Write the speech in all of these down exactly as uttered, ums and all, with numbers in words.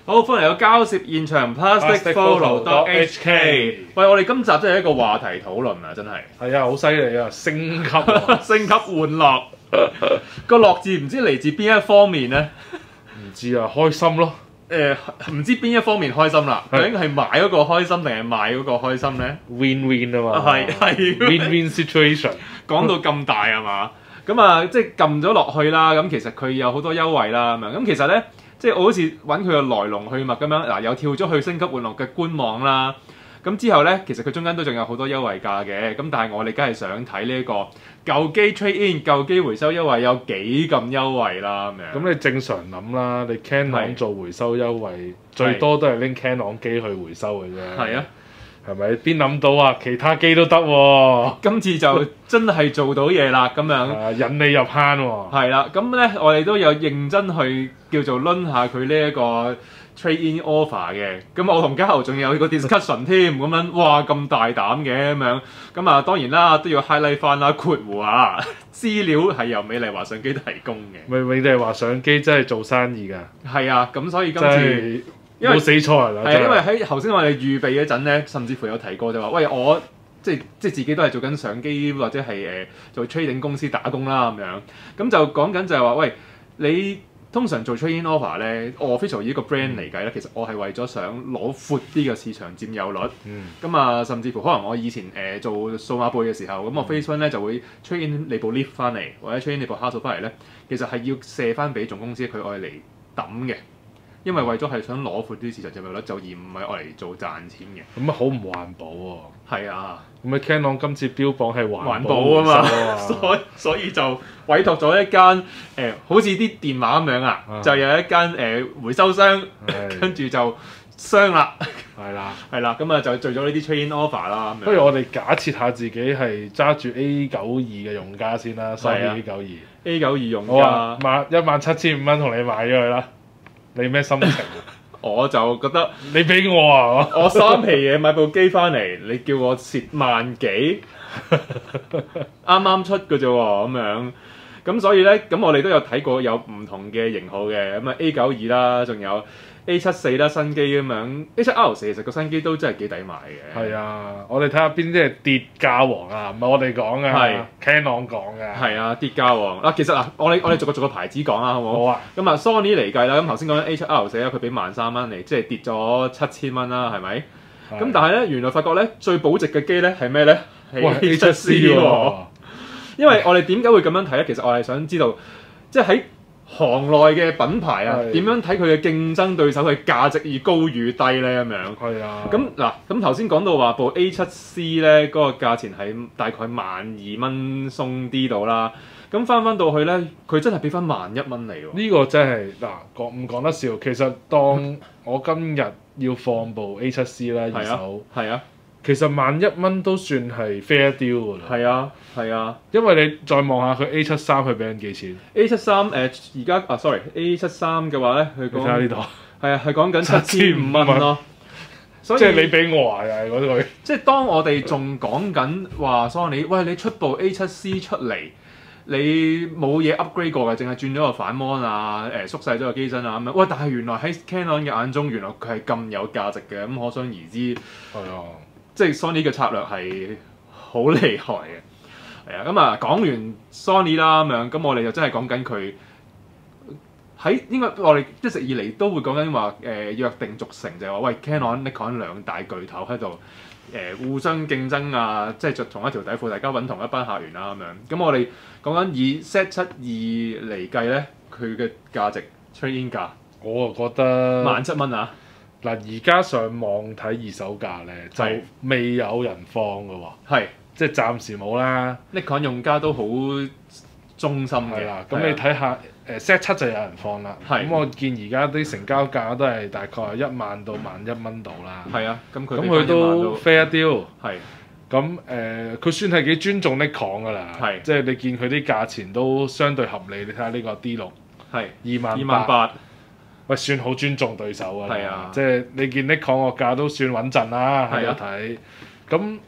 好，歡迎嚟到交涉現場 Plastic Photo dot H K。喂，我哋今集真係一個話題討論啊，真係。 係啊，好犀利啊，升級啊， 升級玩樂。個樂字唔知嚟自邊一方面咧？ 唔知啊，開心咯。 誒，唔知邊一方面開心啦？究竟係買嗰個開心定係賣嗰個開心咧 ？Win win 啊嘛。 係係。 Win win situation。 講到咁大係嘛？咁啊，即係撳咗落去啦。咁其實佢有好多優惠啦咁樣。咁其實咧。即係我好似揾佢個來龍去脈咁樣，嗱又跳咗去升級玩樂嘅官網啦，咁之後咧，其實佢中間都仲有好多優惠價嘅，咁但係我哋梗係想睇呢一個舊機 trade in 舊機回收優惠有幾咁優惠啦咁樣。 咁你正常諗啦，你 Canon 做回收優惠，最多都係拎 Canon 機去回收嘅啫。係啊。係咪？邊諗到啊？其他機都得喎。今次就真係做到嘢啦，咁樣引你入坑喎。係啦，咁咧我哋都有認真去叫做攆下佢呢一個 trade in offer 嘅。咁我同嘉豪仲有個 discussion 添，咁樣哇咁大膽嘅咁樣。咁啊當然啦，都要 highlight 翻啦，括弧啊資料係由美麗華相機提供嘅。美美麗華相機真係做生意㗎。係啊，咁所以今次。冇死錯啦！係啊，因為喺頭先我哋預備嗰陣咧，甚至乎有提過就話，喂，我即係即係自己都係做緊相機或者係誒、呃、做 trading 公司打工啦咁樣，咁就講緊就係話，喂，你通常做 trading offer 咧 ，official 以一個 brand 嚟計咧，其實我係為咗想攞闊啲嘅市場佔有率。嗯。咁啊，甚至乎可能我以前誒、呃、做數碼貝嘅時候，咁我 Facebook 咧就會 trade in 你部 lift 翻嚟，或者 trade in 你部 hardware 翻嚟咧，其實係要射翻俾總公司佢愛嚟抌嘅。因為為咗係想攞闊啲市場佔有率，就而唔係愛嚟做賺錢嘅。咁啊好唔環保喎！係啊，咁啊 Canon 今次標榜係環保啊嘛，所以所以就委託咗一間誒、呃，好似啲電話咁樣啊，嗯、就有一間誒、呃、回收商，跟住就傷啦。係啦，係啦，咁啊就做咗呢啲 trade in offer 啦。不如我哋假設下自己係揸住 A 九二嘅用家先啦，Sony A 九二。A 九二用家，萬一萬七千五蚊同你買咗佢啦。你咩心情啊？我就覺得你俾我啊！我三皮嘢買部機翻嚟，你叫我蝕萬幾，啱啱出嘅啫喎，咁樣咁所以咧，咁我哋都有睇過有唔同嘅型號嘅，咁啊 A 九二啦，仲有 A 七四啦，新機咁樣 A 七 R 四其實個新機都真係幾抵買嘅。係啊，我哋睇下邊啲係跌價王啊，唔係我哋講嘅，係 Canon 講嘅。係啊，跌價王啊，其實嗱，我哋我哋逐個逐個牌子講啦，好唔好？好啊。咁啊 Sony 嚟計啦，咁頭先講緊 A 七 R 四咧，佢俾萬三蚊嚟，即係跌咗七千蚊啦，係咪？咁但係咧，原來發覺咧最保值嘅機咧係咩咧？係 A 七 C 喎。因為我哋點解會咁樣睇咧？其實我係想知道，即係喺行內嘅品牌啊，點樣睇佢嘅競爭對手嘅價值而高與低咧？咁樣係啊。咁嗱，咁頭先講到話部 A 七 C 咧，嗰個價錢係大概萬二蚊鬆啲度啦。咁翻翻到去咧，佢真係俾翻萬一蚊嚟喎。呢個真係嗱講唔講得笑？其實當我今日要放部 A 七 C 啦，二手係啊。其實萬一蚊都算係 fair deal 㗎啦。係啊，係啊，因為你再望下佢 A 七三，佢俾人幾錢 ？A 七三誒而家啊，sorry，A 七三嘅話咧，佢講睇下呢度係啊，係講緊七千五蚊咯。所以即係你俾我啊，又係嗰句。即係當我哋仲講緊話 Sony，喂你出部 A 七 C 出嚟，你冇嘢 upgrade 過嘅，淨係轉咗個反 mon 啊，誒縮細咗個機身啊咁樣。喂，但係原來喺 Canon 嘅眼中，原來佢係咁有價值嘅，咁可想而知。係啊。即係 Sony 嘅策略係好厲害嘅，係啊，咁啊講完 Sony 啦咁樣，咁我哋就真係講緊佢喺應該我哋一直以嚟都會講緊話誒約定俗成，就係話喂 Canon、Nikon 兩大巨頭喺度誒互相競爭啊，即係着同一條底褲，大家揾同一班客源啦咁樣。咁我哋講緊以 Z 七二嚟計咧，佢嘅價值 trade in 價，我啊覺得萬七蚊啊！嗱，而家上網睇二手價咧，就未有人放嘅喎，係即係暫時冇啦。Nikon 用家都好忠心嘅，啦。咁你睇下誒 Z 七就有人放啦。咁我見而家啲成交價都係大概一萬到萬一蚊度啦。係啊，咁佢咁佢都 fair deal。係咁誒，佢算係幾尊重 Nikon 㗎啦。係即係你見佢啲價錢都相對合理。你睇下呢個 D 六係二萬二萬八。喂，算好尊重對手㗎啦，啊、即係你見 Nikon 個價都算穩陣啦，喺度睇。咁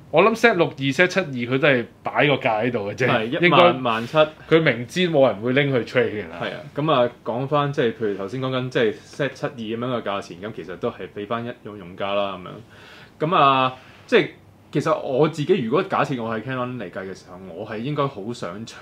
我諗 set 六二 set 七二佢都係擺個價喺度嘅啫， 係一應萬萬七。 佢明知冇人會拎去 trade 嘅啦。 係啊，咁啊講翻即係譬如頭先講緊即係 set 七二咁樣嘅價錢，咁其實都係俾翻一用用家啦咁樣。咁啊即係其實我自己如果假設我係 Canon 嚟計嘅時候，我係應該好想搶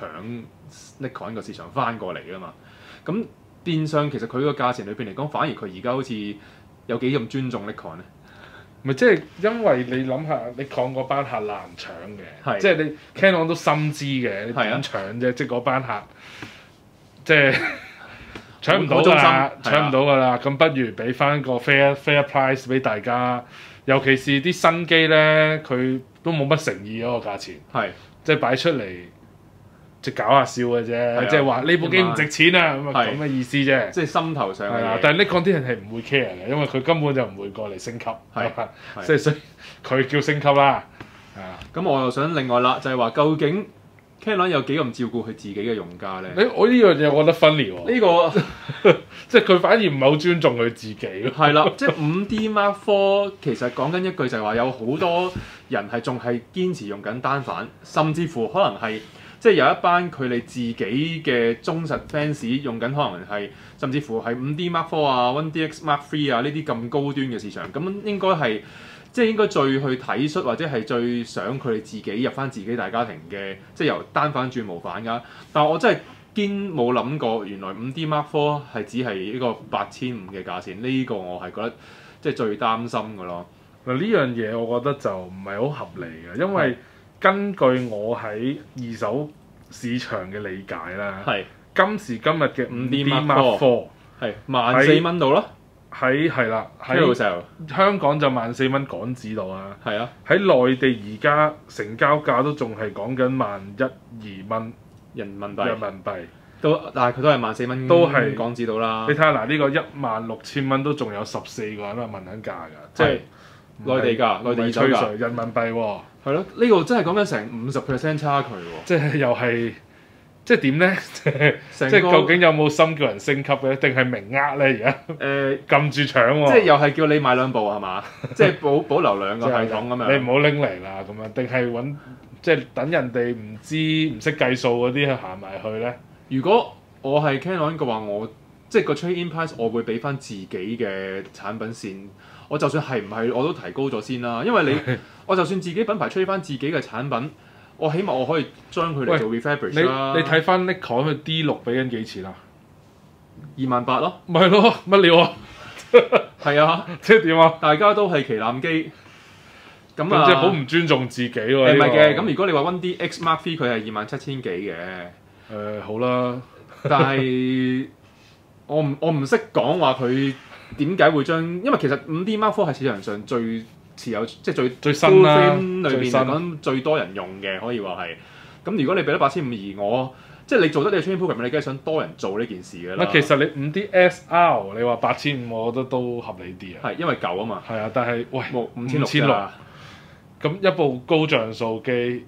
Nikon 個市場翻過嚟噶嘛。咁變相其實佢個價錢裏邊嚟講，反而佢而家好似有幾咁尊重 Nikon 咧？ 咪即係因為你諗下，你講嗰班客難搶嘅， 係即係你 Canon 都深知嘅，你點搶啫？即係嗰班客，即係搶唔到㗎啦，搶唔到㗎啦。咁不如俾翻個 fair fair price 俾大家，尤其是啲新機咧，佢都冇乜誠意嗰個價錢， 係即係擺出嚟。即搞下笑嘅啫，即係話呢部機唔值錢啊，咁啊咁嘅意思啫。 即係心頭上嘅嘢。 但係 Nikon 啲人係唔會 care 嘅，因為佢根本就唔會過嚟升級，係即係所以佢叫升級啦。啊， 咁我又想另外啦，就係話究竟 Canon 有幾咁照顧佢自己嘅用家咧？ 誒，我呢樣嘢我覺得分裂喎。 呢個即係佢反而唔係好尊重佢自己咯。 係啦，即係五 D Mark Four 其實講緊一句就係話有好多人係仲係堅持用緊單反，甚至乎可能係。即係有一班佢哋自己嘅忠實 fans 用緊，可能係甚至乎係五 D Mark Four 啊、One D X Mark Three 啊呢啲咁高端嘅市場，咁應該係即係應該最去體恤或者係最想佢哋自己入翻自己大家庭嘅，即係由單反轉無反㗎。但係我真係堅冇諗過，原來五 D Mark Four 係只係呢個八千五嘅價錢，呢、這個我係覺得即係最擔心㗎咯。 嗱呢樣嘢我覺得就唔係好合理嘅，因為根據我喺二手市場嘅理解啦，係今時今日嘅五 D Mark Four 係萬四蚊度咯， 喺係啦，喺香港就萬四蚊港紙度啊，係啊，喺內地而家成交價都仲係講緊萬一二蚊人民幣，人民幣都但係佢都係萬四蚊，都係港紙度啦。 你睇下嗱，呢個一萬六千蚊都仲有十四個人啊問緊價㗎，即係內地價，內地二手價， 人民幣喎。 係咯，呢個真係講緊成五十 percent 差距喎！ 即係又係，即係點咧？即係究竟有冇心叫人升級嘅，定係明呃咧？而家誒撳住搶喎！ 即係又係叫你買兩部係嘛？即係保保留兩個系統咁樣。 你唔好拎嚟啦，咁樣定係揾即係等人哋唔知唔識計數嗰啲去行埋去咧？ 如果我係 Canon 嘅話，我即係個 trade-in price，我會俾翻自己嘅產品線。我就算係唔係我都提高咗先啦，因為你我就算自己品牌吹翻自己嘅產品，我起碼我可以將佢嚟做 refurbished 啦。 你你睇翻 Nikon 佢 D 六俾緊幾錢啊？ 二萬八咯。 咪係咯，乜料啊？ 係啊， 即係點啊？ 大家都係旗艦機，咁啊，即係好唔尊重自己喎。 唔係嘅，咁如果你話 One D X Mark Three 佢係二萬七千幾嘅。 誒好啦， 但係我唔我唔識講話佢。點解會將？因為其實五 D Mark Four 係市場上最持有，即係最最新啦， 裏邊嚟講最多人用嘅，可以話係。咁如果你俾咗八千五而我，即係你做得你嘅 training program，你梗係想多人做呢件事㗎啦。 其實你五 D S R 你話八千五，我覺得都合理啲啊。 係因為舊啊嘛。係啊，但係喂冇五千六㗎。 咁一部高像素機。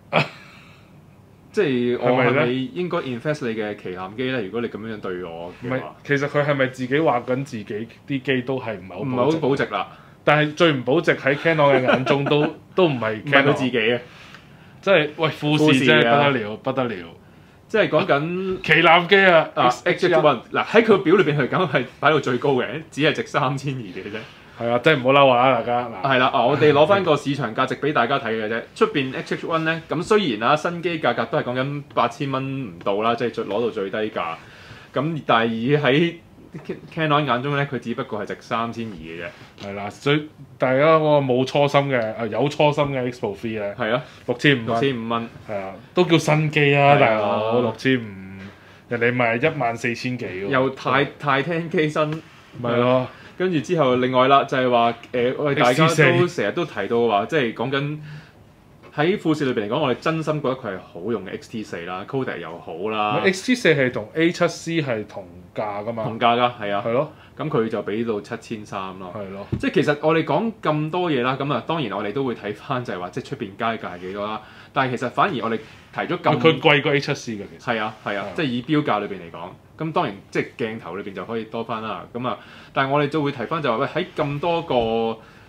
即係我係咪應該 invest 你嘅旗艦機咧？如果你咁樣對我嘅話， 其實佢係咪自己話緊自己啲機都係唔係好唔係好保值啦？ 但係最唔保值喺 Canon 嘅眼中都都唔係 Canon 自己啊！ 即係喂富士真係不得了，不得了！ 即係講緊旗艦機啊 ！X One 嗱喺佢表裏邊佢梗係擺到最高嘅，只係值三千二嘅啫。 係啊，真係唔好嬲啊！大家嗱， 係啦，我哋攞翻個市場價值俾大家睇嘅啫。出邊 X H One 咧，咁雖然啊新機價格都係講緊八千蚊唔到啦，即係攞到最低價。咁但係喺 Canon 眼中咧，佢只不過係值三千二嘅啫。 係啦，所以大家嗰個冇初心嘅，啊有初心嘅 X Pro Three 咧， 係啊， 六千五， 六千五蚊， 係啊，都叫新機啊，大佬六千五，人哋賣一萬四千幾喎。 又太太聽機身， 咪咯。 跟住之後，另外啦，就係話誒，我哋大家都成日都提到話，即係講緊喺富士裏邊嚟講，我哋真心覺得佢係好用嘅 X T 四啦 ，Kodak 又好啦。 X T 四係同 A 七 C 係同價噶嘛？ 同價㗎，係啊。 係咯。 咁佢就俾到七千三咯。 係咯。 即係其實我哋講咁多嘢啦，咁啊當然我哋都會睇翻就係話，即係出邊街價係幾多啦。但係其實反而我哋提咗咁， 佢貴過 A 七 C 嘅其實。 係啊係啊，即係以標價裏邊嚟講。咁當然即係鏡頭裏邊就可以多翻啦，咁啊，但係我哋就會提翻就話喂喺咁多個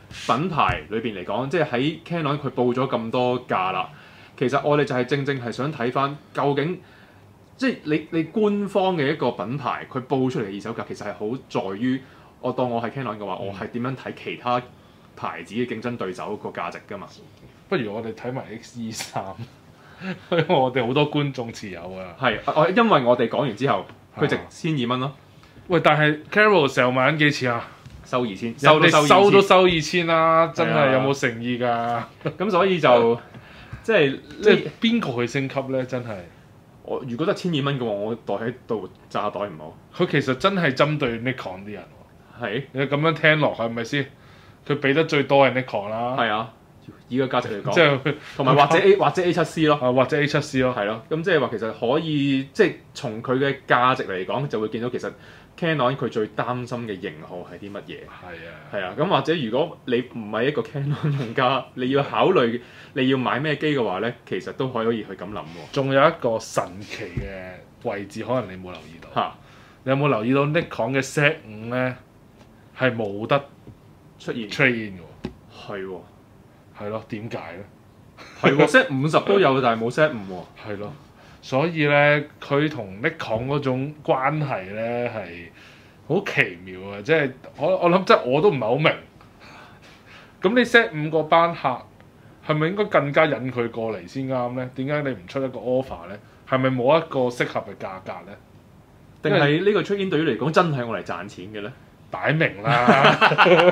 品牌裏邊嚟講，即係喺 Canon 佢報咗咁多價啦，其實我哋就係正正係想睇翻究竟，即係你你官方嘅一個品牌佢報出嚟嘅二手價，其實係好在於我當我係 Canon 嘅話，我係點樣睇其他牌子嘅競爭對手個價值㗎嘛？ 不如我哋睇埋 X E 三，因為我哋好多觀眾持有啊。 係，我因為我哋講完之後，佢值千二蚊咯。 喂，但係 Carousell 賣緊幾錢啊？ 收二千， 收都收收都收二千啦，真係有冇誠意㗎？ 咁所以就即係即係邊個去升級咧？真係我如果得千二蚊嘅話，我袋喺度炸袋唔好。 佢其實真係針對 Nikon 啲人喎。 係你咁樣聽落係咪先？佢俾得最多係 Nikon 啦。 係啊，以個價值嚟講， 即係同埋或者 A 或者 A 七 C 咯， 啊或者 A 七 C 咯， 係咯。咁即係話其實可以即係從佢嘅價值嚟講，就會見到其實 Canon 佢最擔心嘅型號係啲乜嘢。 係啊， 係啊。咁或者如果你唔係一個 Canon 用家，你要考慮你要買咩機嘅話咧，其實都可以去咁諗喎。 仲有一個神奇嘅位置，可能你冇留意到。 嚇！ 你有冇留意到 Nikon 嘅 Z 五咧係冇得出現 trade in 嘅喎？ 係喎。 係咯，點解咧？ 係喎，Z 五十都有，但係冇 Z 五喎。 係咯，所以咧，佢同 Nikon 嗰種關係咧係好奇妙啊！即係我我諗，即係我都唔係好明。咁你 Z 五個班客係咪應該更加引佢過嚟先啱咧？點解你唔出一個 offer 咧？係咪冇一個適合嘅價格咧？ 定係呢個出現對於嚟講真係我嚟賺錢嘅咧？ 擺明啦！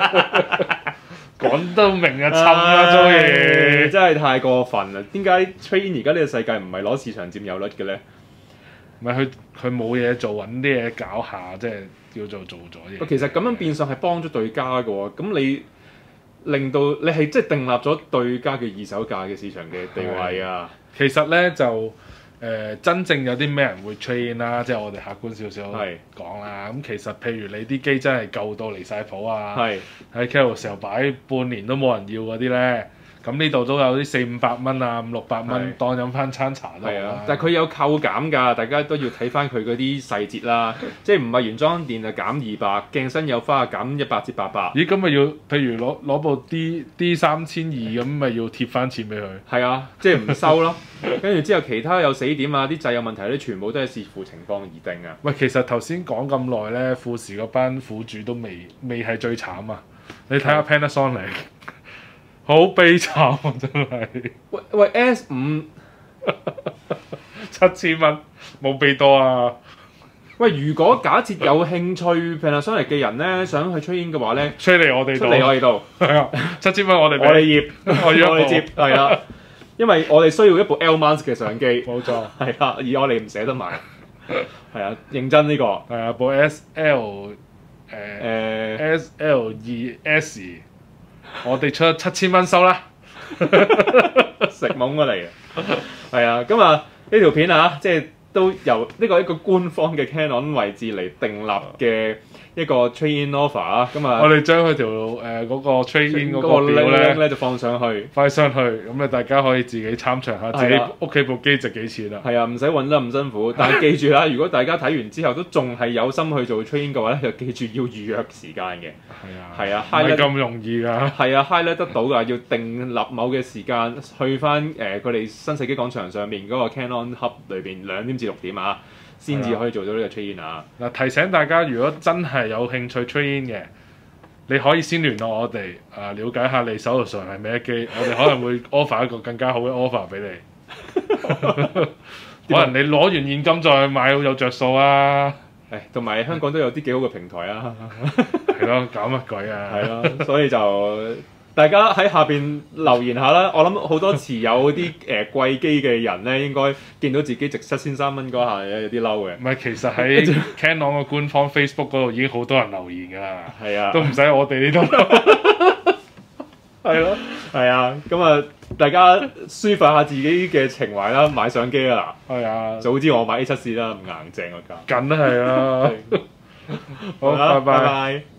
講都明啊，侵啦，Joey， 真係太過分啦！點解 trade 而家呢個世界唔係攞市場佔有率嘅咧？ 唔係佢佢冇嘢做，揾啲嘢搞下，即係叫做做咗嘢。 其實咁樣變相係幫咗對家嘅喎，咁你令到你係即係訂立咗對家嘅二手價嘅市場嘅地位啊！ 其實咧就誒、呃、真正有啲咩人會 trade in 啦，即係我哋客觀少少講啦。咁其實譬如你啲機真係舊到離晒譜啊，喺 Carousell 擺半年都冇人要嗰啲咧，咁呢度都有啲四五百蚊啊，五六百蚊當飲翻餐茶都好啦。 但係佢有扣減㗎，大家都要睇翻佢嗰啲細節啦。即係唔係原裝電就減二百，鏡身有花減一百至八百。 咦？咁咪要譬如攞攞部 D D 三千二咁，咪要貼翻錢俾佢？ 係啊，即係唔收咯。跟住之後其他有死點啊，啲掣有問題咧，全部都係視乎情況而定啊。 喂，其實頭先講咁耐咧，富士嗰班苦主都未未係最慘啊！你睇下 Panasonic。好悲慘啊！真係。 喂喂 ，S 五七千蚊冇俾多啊！ 喂，如果假設有興趣 Panasonic 嘅人咧，想去 trade in 嘅話咧， 吹嚟我哋度， 嚟我哋度， 係啊，七千蚊我哋我哋業， 我要我哋接，係啊，因為我哋需要一部 L mount 嘅相機， 冇錯， 係啊，而我哋唔捨得買，係啊，認真呢個， 係啊，部 S L 誒誒 S L 二 S。我哋出七千蚊收啦， 食懵過嚟嘅，係啊，咁啊呢條片啊，即係都由呢個一個官方嘅 Canon 位置嚟訂立嘅一個 trade in offer 啊，咁啊， 我哋將佢條誒嗰個 trade in 嗰個表咧咧就放上去， 放上去，咁咧大家可以自己參詳下自己屋企部機值幾錢啊？ 係啊，唔使揾得咁辛苦，但係記住啦，如果大家睇完之後都仲係有心去做 trade in 嘅話咧，就記住要預約時間嘅。係啊，係啊， 唔係咁容易㗎。 係啊 highlight 得到㗎，要定立某嘅時間去翻誒佢哋新世紀廣場上面嗰個 Canon Hub 裏邊兩點至六點啊，先至可以做到呢個 trade in 啊。 嗱，提醒大家，如果真係有興趣 trade in 嘅，你可以先聯絡我哋，啊了解下你手頭上係咩機，我哋可能會 offer 一個更加好嘅 offer 俾你。可能你攞完現金再買有着數啊！ 誒，同埋香港都有啲幾好嘅平台啊。 係咯，搞乜鬼啊？ 係咯，所以就大家喺下邊留言下啦。我諗好多持有啲誒貴機嘅人咧，應該見到自己值七千三蚊嗰下有啲嬲嘅。 唔係，其實喺 Canon 嘅官方 Facebook 嗰度已經好多人留言㗎啦。 係啊， 都唔使我哋呢度。係咯， 係啊，咁啊，大家抒發下自己嘅情懷啦，買相機啊嗱。 係啊， 早知我買 A 七 C 啦，咁硬正個價。 梗係啦。好，拜拜。